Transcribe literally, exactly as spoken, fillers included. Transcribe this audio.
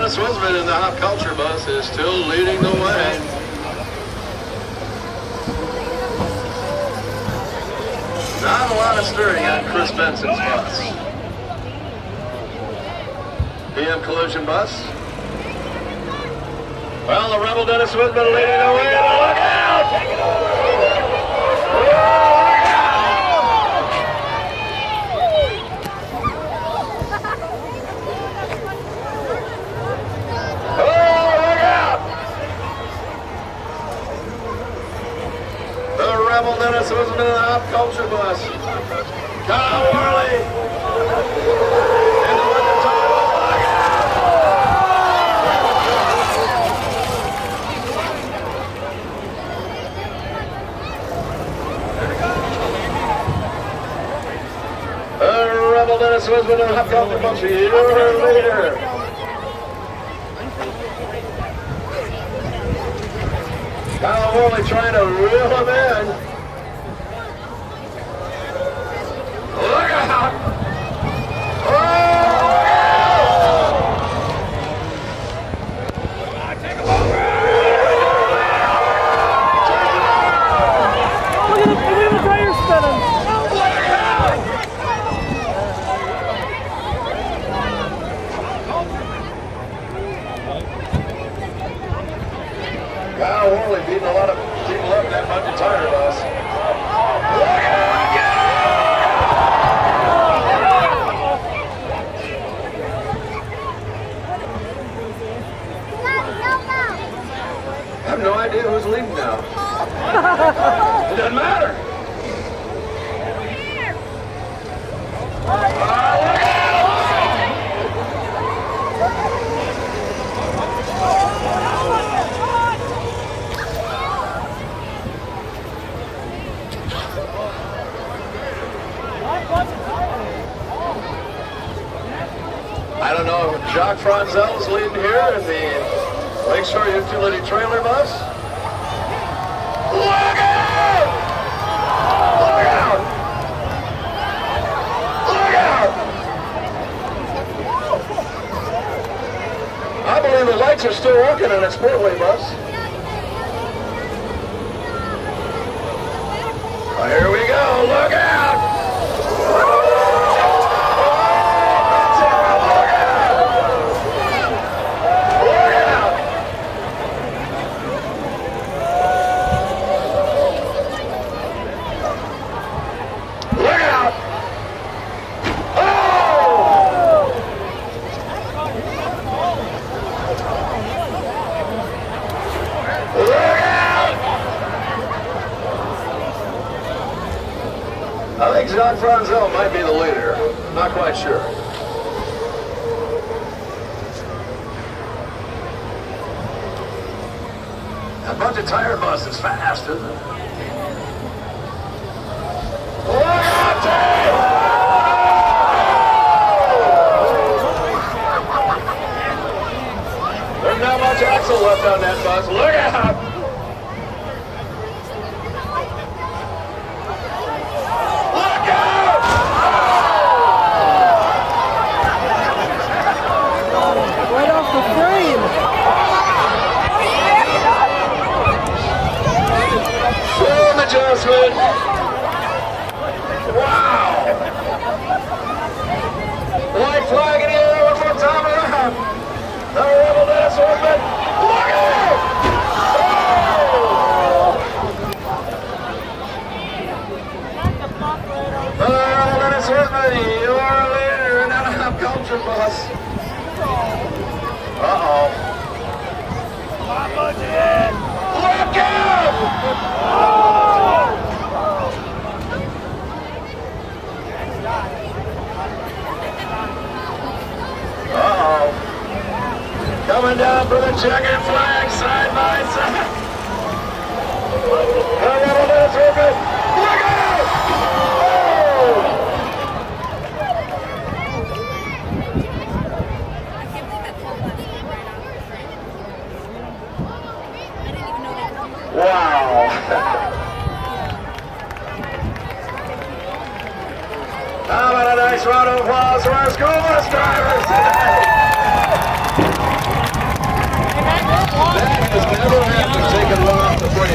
Dennis Wisman in the hop culture bus is still leading the way. Not a lot of stirring on Chris Benson's bus. P M collision bus. Well, the Rebel Dennis Wisman leading the way. Look out! Take it over! Rebel Dennis Wisman in the hop culture bus. Kyle Worley. In the winter time. The Rebel Dennis Wisman in the hop culture bus. Your leader. Kyle Worley trying to reel him in. Look out! Oh, look out! Take him over! Look at the, look at the tire spinning! Look out! Kyle Worley beating a lot of people up in that bunch tire bus. Look out! I have no idea who's leading now. It doesn't matter. Uh, look I don't know if Jacques Franzel is leading here in the Lakeshore Utility Trailer Bus. Look out! Look out! Look out! I believe the lights are still working on that Speedway bus. Oh, here we go. Look out! I think Jacques Franzel might be the leader. Not quite sure. A bunch of tire bus is fast, isn't it? Look out, Dave! There's not much axle left on that bus. Look out! Adjustment. Wow. White flag in the air one more time around. The Rebel Dennis Wisman. Look out! Oh! The Rebel Dennis Wisman, your leader in that hop culture bus. Uh-oh. Look out! Uh-oh. Coming down for the checkered flag, side by side. The Rebel Dennis Wisman. Look out! Oh! Wow. How about a nice round of applause for our school bus drivers today? get one off before you